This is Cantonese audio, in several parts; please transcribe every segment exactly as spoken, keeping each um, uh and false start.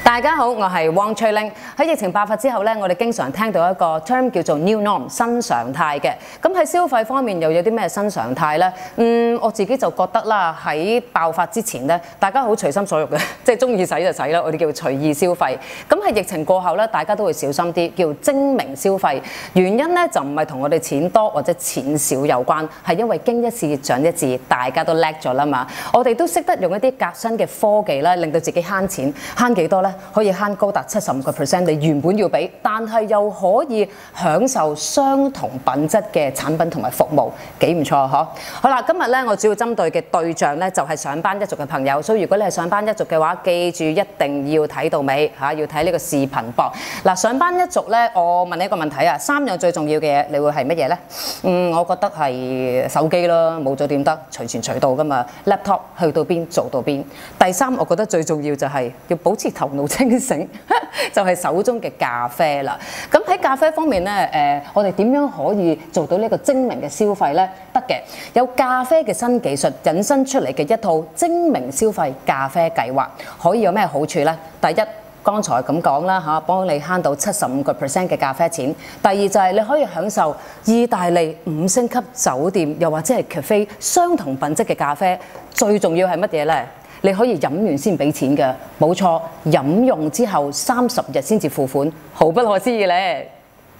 大家好，我係汪翠玲。喺疫情爆發之後咧，我哋經常聽到一個 term 叫做 new norm 新常態嘅。咁喺消費方面又有啲咩新常態咧？嗯，我自己就覺得啦，喺爆發之前咧，大家好隨心所欲嘅，即係中意使就使啦，我哋叫隨意消費。咁喺疫情過後咧，大家都會小心啲，叫精明消費。原因咧就唔係同我哋錢多或者錢少有關，係因為經一事長一智，大家都叻咗啦嘛。我哋都識得用一啲革新嘅科技咧，令到自己慳錢，慳幾多咧？可以慳高達七十五個 percent， 你原本要俾，但係又可以享受相同品質嘅產品同埋服務，幾唔錯嗬？好啦，今日咧我主要針對嘅對象咧就係上班一族嘅朋友，所以如果你係上班一族嘅話，記住一定要睇到尾嚇，要睇呢個視頻噃。嗱，上班一族咧，我問你一個問題啊，三樣最重要嘅嘢，你會係乜嘢咧？嗯，我覺得係手機啦，冇咗點得，隨傳隨到噶嘛 ，laptop 去到邊做到邊。第三，我覺得最重要就係要保持頭腦清醒，就係手中嘅咖啡啦。咁喺咖啡方面咧，誒、呃，我哋點樣可以做到呢個精明嘅消費咧？得嘅，有咖啡嘅新技術引申出嚟嘅一套精明消費咖啡計劃，可以有咩好處咧？第一，剛才咁講啦嚇，幫你慳到七十五個 percent 嘅咖啡錢。第二就係你可以享受意大利五星級酒店又或者係 cafe 相同品質嘅咖啡。最重要係乜嘢咧？你可以飲完先俾錢嘅，冇錯，飲用之後三十日先至付款，好不可思議咧！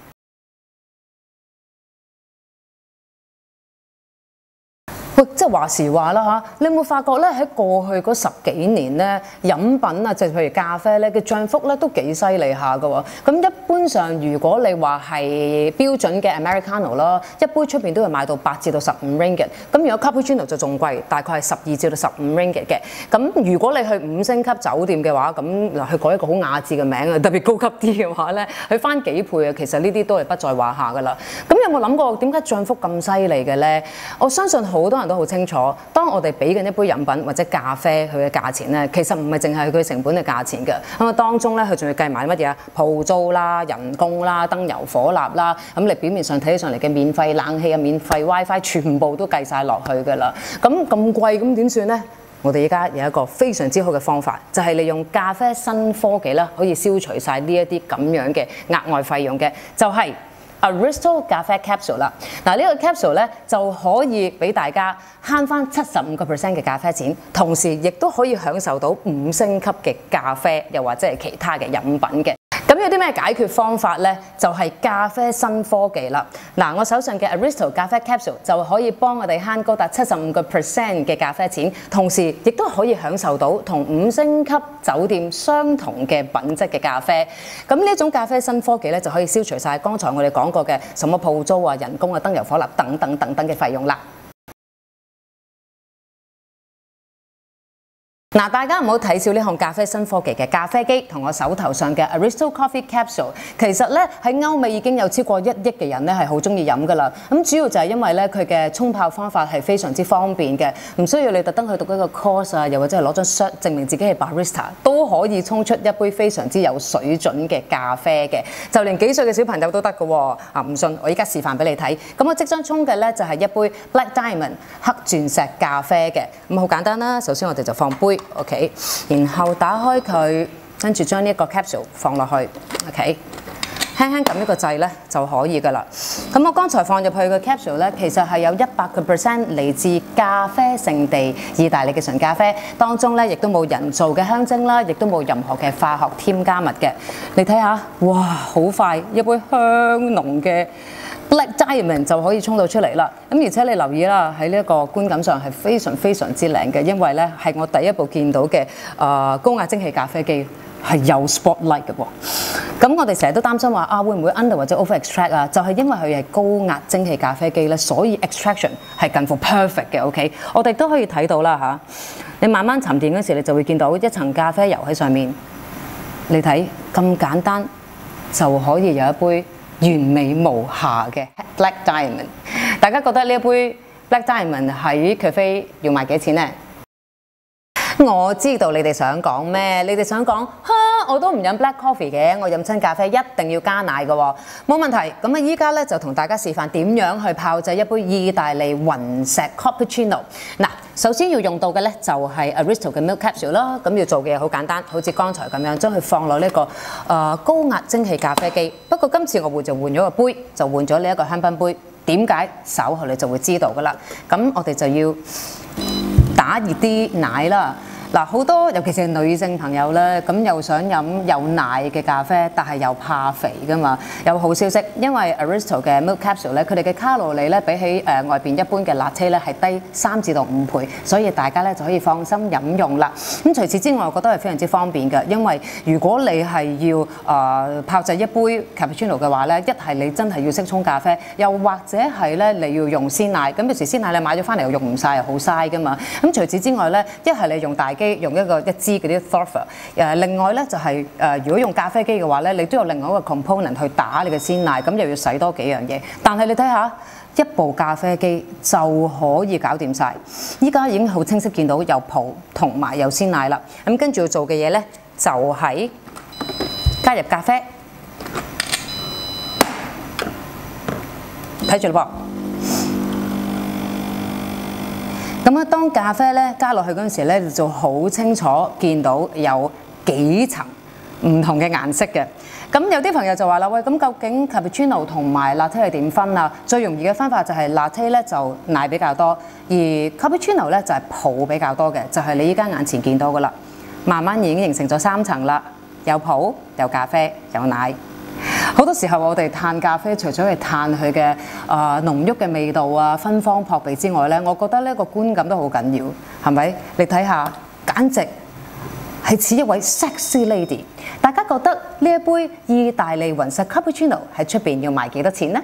即係話時話啦嚇，你有冇發覺咧？喺過去嗰十幾年咧，飲品啊，即係譬如咖啡咧嘅漲幅咧都幾犀利下嘅喎。咁一般上，如果你話係標準嘅 Americano 啦，一杯出邊都會賣到八至到十五 ringgit。咁如果 Cappuccino 就仲貴，大概係十二至到十五 ringgit 嘅。咁如果你去五星級酒店嘅話，咁嗱去改一個好雅致嘅名啊，特別高級啲嘅話咧，去翻幾倍啊，其實呢啲都係不在話下㗎啦。咁有冇諗過點解漲幅咁犀利嘅咧？我相信好多人都好清楚，當我哋俾緊一杯飲品或者咖啡佢嘅價錢咧，其實唔係淨係佢成本嘅價錢嘅。咁啊，當中咧佢仲要計埋乜嘢啊？鋪租啦、人工啦、燈油火蠟啦，咁你表面上睇起上嚟嘅免費冷氣啊、免費 WiFi 全部都計晒落去㗎啦。咁咁貴咁點算咧？我哋而家有一個非常之好嘅方法，就係利用咖啡新科技啦，可以消除晒呢一啲咁樣嘅額外費用嘅，就係Aristo 咖啡 capsule 啦，嗱呢個 capsule 咧就可以俾大家慳翻七十五個 percent 嘅咖啡錢，同時亦都可以享受到五星級嘅咖啡，又或者係其他嘅飲品嘅。咁有啲咩解決方法咧？就係、是、咖啡新科技啦。嗱，我手上嘅 Aristo 咖啡 capsule 就可以幫我哋慳高達七十五個 percent 嘅咖啡錢，同時亦都可以享受到同五星級酒店相同嘅品質嘅咖啡。咁呢種咖啡新科技咧，就可以消除晒剛才我哋講過嘅什麼鋪租啊、人工啊、燈油火蠟等等等等嘅費用啦。嗱，大家唔好睇少呢項咖啡新科技嘅咖啡機同我手頭上嘅 Aristo Coffee Capsule。其實咧喺歐美已經有超過一億嘅人咧係好中意飲噶啦。咁主要就係因為咧佢嘅沖泡方法係非常之方便嘅，唔需要你特登去讀一個 course 啊，又或者係攞張 cert 證明自己係 barista， 都可以沖出一杯非常之有水準嘅咖啡嘅。就連幾歲嘅小朋友都得㗎喎。啊，唔信我依家示範俾你睇。咁我即將沖嘅咧就係一杯 Black Diamond 黑鑽石咖啡嘅。咁好簡單啦，首先我哋就放杯。OK， 然後打開佢，跟住將呢一個 capsule 放落去 ，OK， 輕輕撳呢個掣咧就可以噶啦。咁我剛才放入去嘅 capsule 咧，其實係有一百個 percent 嚟自咖啡聖地意大利嘅純咖啡，當中咧亦都冇人造嘅香精啦，亦都冇任何嘅化學添加物嘅。你睇下，哇，好快一杯香濃嘅 Black Diamond 就可以沖到出嚟啦。咁而且你留意啦，喺呢一個觀感上係非常非常之靚嘅，因為咧係我第一部見到嘅誒、呃、高壓蒸汽咖啡機係有 spotlight 嘅喎。咁我哋成日都擔心話啊，會唔會 under 或者 over extract 啊？就係、是、因為佢係高壓蒸汽咖啡機咧，所以 extraction 係近乎 perfect 嘅。OK， 我哋都可以睇到啦嚇。你慢慢沉澱嗰時，你就會見到一層咖啡油喺上面。你睇咁簡單就可以有一杯完美無瑕嘅 Black Diamond。大家覺得呢一杯 Black Diamond 喺 cafe 要賣幾錢呢？我知道你哋想講咩？你哋想講嚇， 我都唔飲 black coffee 嘅，我飲親咖啡一定要加奶嘅喎，冇問題。咁啊，依家咧就同大家示範點樣去泡製一杯意大利雲石 cappuccino。嗱，首先要用到嘅咧就係 Aristo 嘅 milk capsule 啦。咁要做嘅嘢好簡單，好似剛才咁樣，將佢放落呢個誒高壓蒸汽咖啡機。不過今次我換就換咗個杯，就換咗呢一個香檳杯。點解？稍後你就會知道噶啦。咁我哋就要打熱啲奶啦。嗱，好多尤其是女性朋友咧，咁又想飲有奶嘅咖啡，但係又怕肥噶嘛。有好消息，因為 Aristo 嘅 milk capsule 咧，佢哋嘅卡路里咧比起誒、呃、外邊一般嘅 latte 咧係低三至到五倍，所以大家咧就可以放心飲用啦。咁除此之外，我覺得係非常之方便嘅，因為如果你係要誒、呃、泡製一杯 cappuccino 嘅話咧，一係你真係要識沖咖啡，又或者係咧你要用鮮奶。咁有時鮮奶你買咗翻嚟又用唔晒，又好嘥噶嘛。咁除此之外咧，一係你用大用一個一支嗰啲 thorfer， 誒另外咧就係、是、誒、呃、如果用咖啡機嘅話咧，你都有另外一個 component 去打你嘅鮮奶，咁又要使多幾樣嘢。但係你睇下，一部咖啡機就可以搞掂晒。依家已經好清晰見到有泡同埋有鮮奶啦。咁跟住要做嘅嘢咧，就係、是、加入咖啡，睇住咯噃。咁啊，當咖啡咧加落去嗰陣時咧，就好清楚見到有幾層唔同嘅顏色嘅。咁有啲朋友就話啦，喂，咁究竟 cappuccino 同埋 latte 係點分啊？最容易嘅方法就係 latte 咧就奶比較多，而 cappuccino 咧就係泡比較多嘅，就係你依家眼前見到噶啦。慢慢已經形成咗三層啦，有泡、有咖啡、有奶。好多時候我哋嘆咖啡，除咗係嘆佢嘅誒濃郁嘅味道啊、芬芳撲鼻之外咧，我覺得呢個觀感都好緊要，係咪？你睇下，簡直係似一位 sexy lady。大家覺得呢一杯意大利雲石 cappuccino 喺出邊要賣幾多錢呢？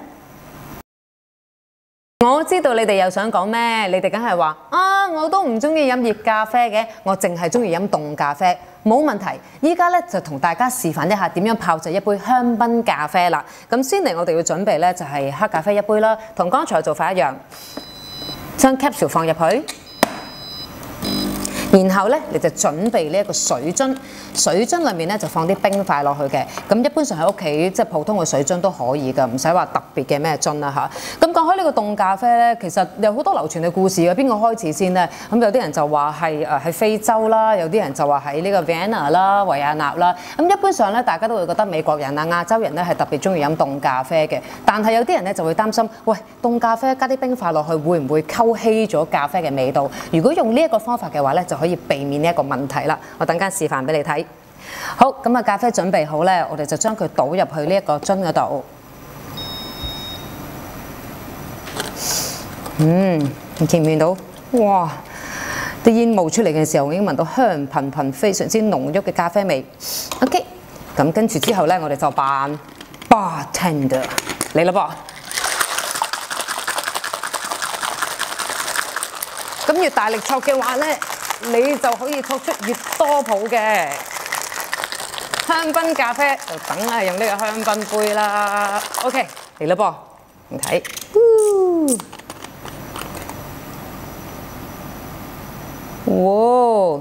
我知道你哋又想講咩？你哋梗係話啊，我都唔中意飲熱咖啡嘅，我淨係中意飲凍咖啡。冇問題，依家咧就同大家示範一下點樣泡製一杯香檳咖啡啦。咁先嚟我哋要準備咧就係黑咖啡一杯啦，同剛才做法一樣，將 capsule 放入去，然後咧你就準備呢一個水樽，水樽裏面咧就放啲冰塊落去嘅。咁一般上喺屋企即係普通嘅水樽都可以㗎，唔使話特別嘅咩樽啦嚇。咁講開呢個凍咖啡咧，其實有好多流傳嘅故事嘅。邊個開始先咧？咁有啲人就話係誒喺非洲啦，有啲人就話喺呢個 Vienna 啦、維也納啦。咁一般上咧，大家都會覺得美國人啊、亞洲人咧係特別中意飲凍咖啡嘅。但係有啲人咧就會擔心，喂，凍咖啡加啲冰塊落去，會唔會溝稀咗咖啡嘅味道？如果用呢一個方法嘅話咧，就可以避免呢一個問題啦。我等間示範俾你睇。好，咁啊咖啡準備好咧，我哋就將佢倒入去呢一個樽嗰度。嗯，你見唔見到？哇！啲煙霧出嚟嘅時候，我已經聞到香噴噴、非常之濃郁嘅咖啡味。OK， 咁跟住之後咧，我哋就扮 bartender 嚟啦噃。咁越大力挫嘅話咧，你就可以挫出越多泡嘅香檳咖啡，就梗係用呢個香檳杯啦。OK， 嚟啦噃，你睇，哇！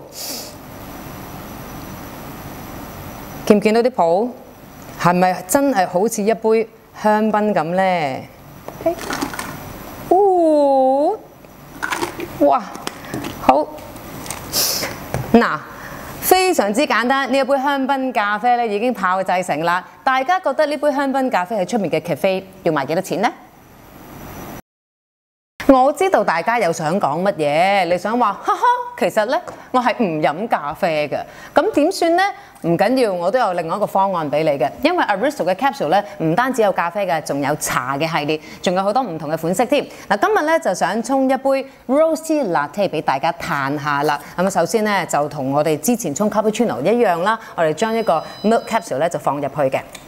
見唔見到啲泡？係咪真係好似一杯香檳咁咧？哦，哇，好嗱。非常之簡單，呢一杯香檳咖啡咧已經泡製成啦。大家覺得呢杯香檳咖啡喺出面嘅 cafe 要賣幾多錢呢？我知道大家又想講乜嘢，你想話哈哈，其實咧我係唔飲咖啡嘅，咁點算呢？唔緊要，我都有另外一個方案俾你嘅，因為 Aristo 嘅 capsule 咧唔單止有咖啡嘅，仲有茶嘅系列，仲有好多唔同嘅款式添。嗱，今日咧就想沖一杯 Roasty Latte 俾大家嘆下啦。咁首先咧就同我哋之前沖 cappuccino 一樣啦，我哋將一個 milk capsule 咧就放入去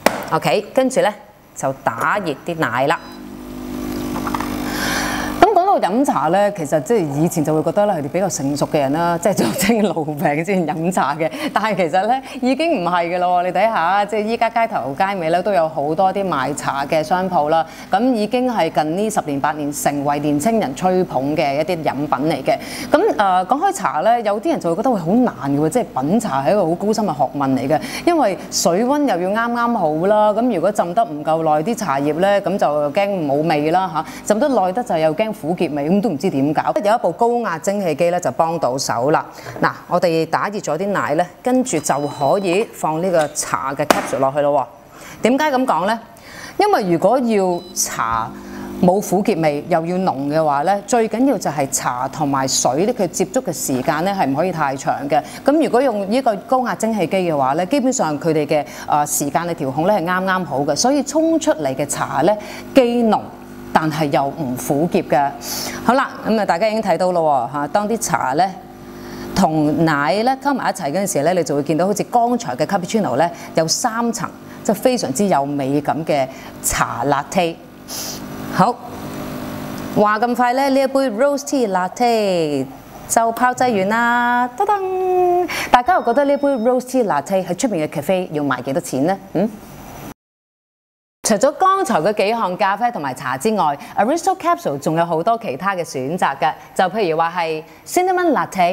嘅。OK， 跟住咧就打熱啲奶啦。講到到飲茶咧，其實即係以前就會覺得咧，佢哋比較成熟嘅人啦，即係做精老病先飲茶嘅。但係其實咧已經唔係嘅咯，你睇下，即係依家街頭街尾咧都有好多啲賣茶嘅商鋪啦。咁已經係近呢十年八年成為年青人吹捧嘅一啲飲品嚟嘅。咁誒、呃、講開茶咧，有啲人就會覺得會好難嘅喎，即係品茶係一個好高深嘅學問嚟嘅，因為水溫又要啱啱好啦。咁如果浸得唔夠耐，啲茶葉咧咁就驚冇味啦嚇，浸得耐得就又驚苦澀味，咁都唔知點搞。有一部高壓蒸汽機咧就幫到手啦。嗱，我哋打熱咗啲奶咧，跟住就可以放呢個茶嘅 capsule 落去咯。點解咁講咧？因為如果要茶冇苦澀味又要濃嘅話咧，最緊要就係茶同埋水咧，佢接觸嘅時間咧係唔可以太長嘅。咁如果用呢個高壓蒸汽機嘅話咧，基本上佢哋嘅誒時間嘅調控咧係啱啱好嘅，所以沖出嚟嘅茶咧既濃，但係又唔苦澀嘅。好啦，咁啊大家已經睇到咯嚇，當啲茶咧同奶咧溝埋一齊嗰陣時咧，你就會見到好似剛才嘅 cappuccino 咧有三層，即係非常之有美感嘅茶 latte。好，話咁快咧，呢一杯 Rose Tea Latte 就炮製完啦，噔噔！大家又覺得呢杯 Rose Tea Latte 喺出面嘅 cafe 要賣幾多錢呢？嗯？除咗剛才嘅幾項咖啡同埋茶之外 ，Aristo Capsule 仲有好多其他嘅選擇嘅，就譬如話係 Cinnamon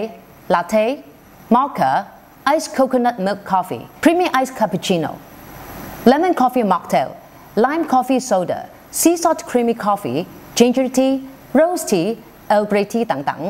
Latte、Latte、Mocha、Iced Coconut Milk Coffee、Creamy Iced Cappuccino、Lemon Coffee Mocktail、Lime Coffee Soda、Sea Salt Creamy Coffee、Ginger Tea、Rose Tea、Earl Grey Tea 等等。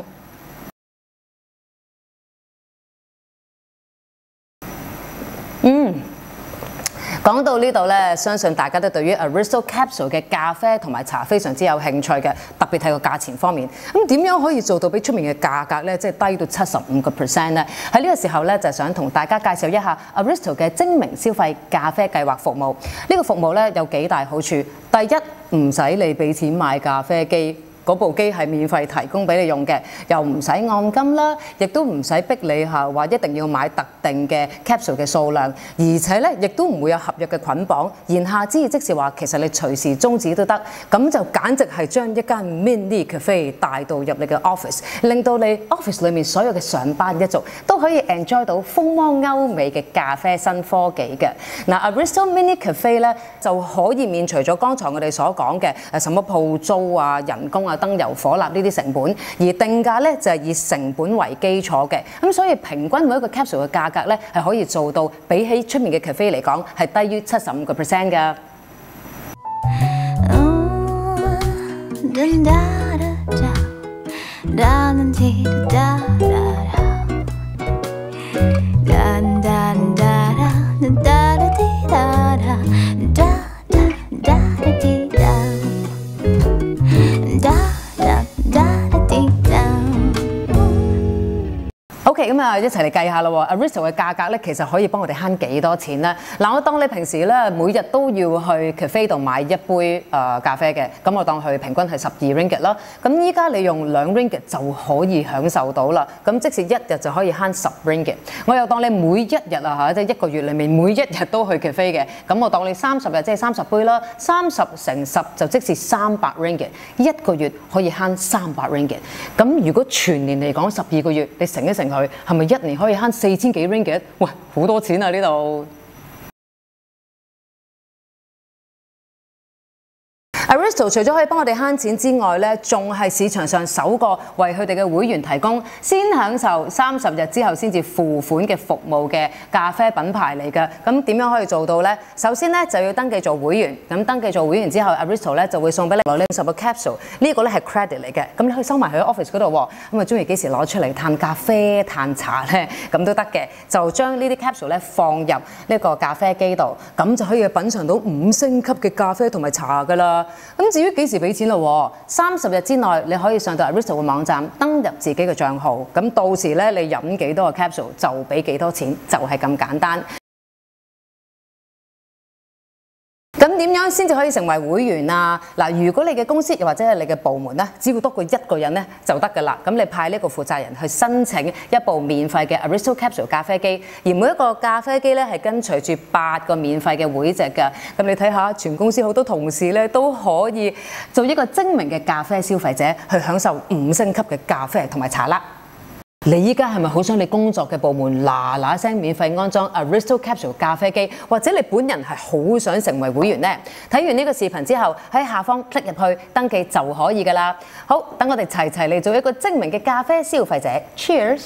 嗯。講到呢度咧，相信大家都對於 Aristo Capsule 嘅咖啡同埋茶非常之有興趣嘅，特別係個價錢方面。咁點樣可以做到比出面嘅價格咧，即係低到七十五個 percent 咧？喺呢個時候咧，就想同大家介紹一下 Aristo 嘅精明消費咖啡計劃服務。呢、這個服務咧有幾大好處。第一，唔使你俾錢買咖啡機。嗰部機係免費提供俾你用嘅，又唔使按金啦，亦都唔使逼你嚇話一定要買特定嘅 capsule 嘅數量，而且咧亦都唔會有合約嘅捆綁。言下之意即是話，其實你隨時終止都得，咁就簡直係將一間 mini cafe 帶到入你嘅 office， 令到你 office 裏面所有嘅上班一族都可以 enjoy 到風靡歐美嘅咖啡新科技嘅。嗱 ，Aristo Mini Cafe 咧就可以免除咗剛才我哋所講嘅誒什麼鋪租啊、人工啊、燈油火蠟呢啲成本，而定價咧就係以成本為基礎嘅，咁所以平均每一個 capsule 嘅價格咧係可以做到比起出面嘅 cafe 嚟講係低於七十五個 percent 㗎。OK， 咁啊，一齊嚟計下咯。Aristo 嘅價格咧，其實可以幫我哋慳幾多錢咧？嗱，我當你平時咧每日都要去 cafe 度買一杯誒、呃、咖啡嘅，咁我當佢平均係十二 ringgit 啦。咁依家你用兩 ringgit 就可以享受到啦。咁即使一日就可以慳十 ringgit。我又當你每一日啊嚇，即係一個月裡面每一日都去 cafe 嘅，咁我當你三十日即係三十杯啦，三十乘十就即是三百 ringgit， 一個月可以慳三百 ringgit。咁如果全年嚟講十二個月，你乘一乘佢。係咪一年可以慳四千幾 ringgit？ 喂，好多錢啊呢度！ Aristo 除咗可以幫我哋慳錢之外咧，仲係市場上首個為佢哋嘅會員提供先享受三十日之後先至付款嘅服務嘅咖啡品牌嚟嘅。咁點樣可以做到咧？首先咧就要登記做會員。咁登記做會員之後 ，Aristo 咧就會送俾你攞呢十個 capsule。呢個咧係 credit 嚟嘅。咁你可以收埋喺 office 嗰度喎。咁啊，中意幾時攞出嚟嘆咖啡、嘆茶咧，咁都得嘅。就將呢啲 capsule 咧放入呢個咖啡機度，咁就可以品嚐到五星級嘅咖啡同埋茶㗎啦。咁至於幾時俾錢咯？三十日之內你可以上到 Aristo 嘅網站登入自己嘅帳號，咁到時咧你飲幾多個 capsule 就俾幾多錢，就係咁簡單。咁咁點樣先至可以成為會員啊？嗱，如果你嘅公司又或者係你嘅部門咧，只要多過一個人咧就得㗎啦。咁你派呢個負責人去申請一部免費嘅 Aristo Capsule 咖啡機，而每一個咖啡機咧係跟隨住八個免費嘅會籍㗎。咁你睇下，全公司好多同事咧都可以做一個精明嘅咖啡消費者，去享受五星級嘅咖啡同埋茶啦。你依家係咪好想你工作嘅部門嗱嗱聲免費安裝 Aristo Capsule 咖啡機，或者你本人係好想成為會員呢？睇完呢個視頻之後，喺下方 click 入去登記就可以㗎啦。好，等我哋齊齊嚟做一個精明嘅咖啡消費者。Cheers！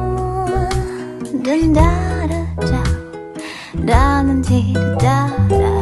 da da da da da da da